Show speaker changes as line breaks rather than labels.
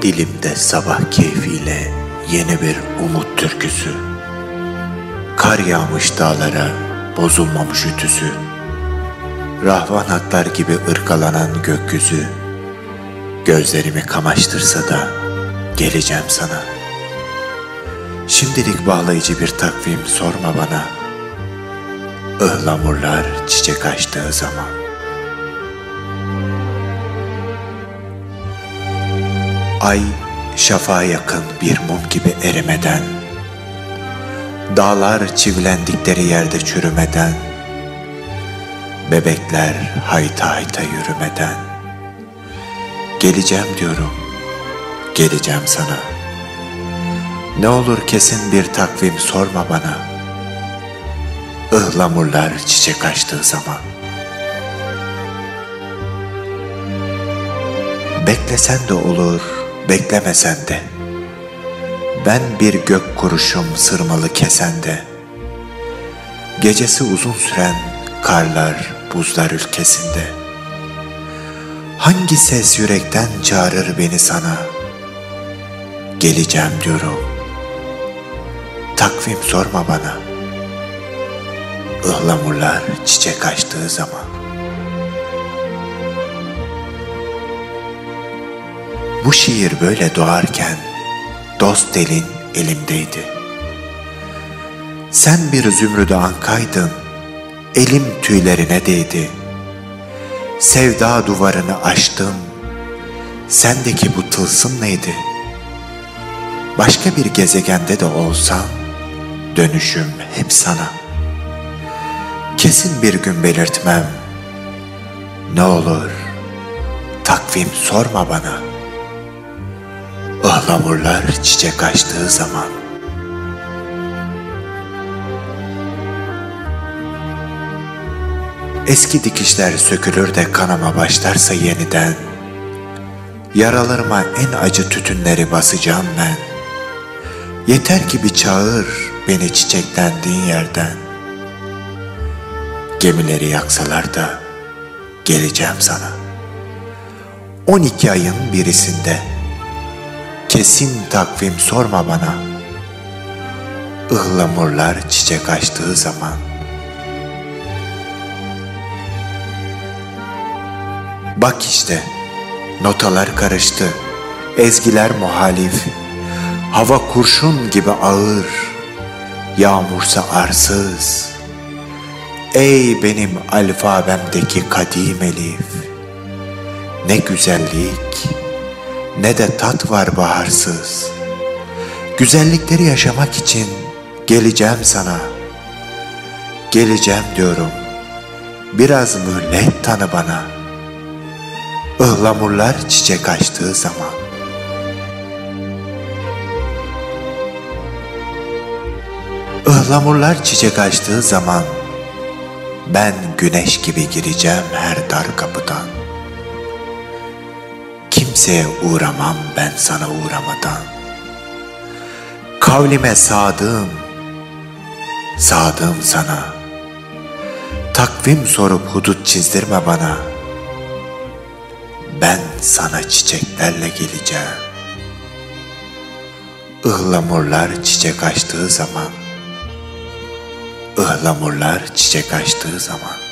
Dilimde sabah keyfiyle yeni bir umut türküsü. Kar yağmış dağlara, bozulmamış ütüsü. Rahvan atlar gibi ırgalanan gökyüzü. Gözlerimi kamaştırsa da geleceğim sana. Şimdilik bağlayıcı bir takvim sorma bana. Ihlamurlar çiçek açtığı zaman. Ay şafağa yakın bir mum gibi erimeden, dağlar çivlendikleri yerde çürümeden, bebekler hayta hayta yürümeden, geleceğim diyorum, geleceğim sana. Ne olur kesin bir takvim sorma bana. Ihlamurlar çiçek açtığı zaman. Beklesen de olur, beklemesen de. Ben bir gök kuruşum sırmalı kesende. Gecesi uzun süren karlar, buzlar ülkesinde. Hangi ses yürekten çağırır beni sana? Geleceğim diyorum. Takvim sorma bana. Ihlamurlar çiçek açtığı zaman. Bu şiir böyle doğarken dost elin elimdeydi. Sen bir zümrüdü ankaydın, elim tüylerine değdi. Sevda duvarını aştım, sendeki bu tılsım neydi? Başka bir gezegende de olsam, dönüşüm hep sana. Kesin bir gün belirtmem, ne olur takvim sorma bana. Ihlamurlar çiçek açtığı zaman. Eski dikişler sökülür de kanama başlarsa yeniden, yaralarıma en acı tütünleri basacağım ben. Yeter ki bir çağır beni çiçeklendiğin yerden. Gemileri yaksalar da geleceğim sana. 12 ayın birisinde. Kesin takvim sorma bana. Ihlamurlar çiçek açtığı zaman. Bak işte, notalar karıştı, ezgiler muhalif, hava kurşun gibi ağır, yağmursa arsız. Ey benim alfabemdeki kadim elif, ne güzellik, ne de tat var baharsız. Güzellikleri yaşamak için geleceğim sana. Geleceğim diyorum, biraz mühlet tanı bana. Ihlamurlar çiçek açtığı zaman. Ihlamurlar çiçek açtığı zaman ben güneş gibi gireceğim her dar kapıdan. Kimseye uğramam ben sana uğramadan. Kavlime sadığım, sadığım sana. Takvim sorup hudut çizdirme bana. Ben sana çiçeklerle geleceğim. Ihlamurlar çiçek açtığı zaman. Ihlamurlar çiçek açtığı zaman.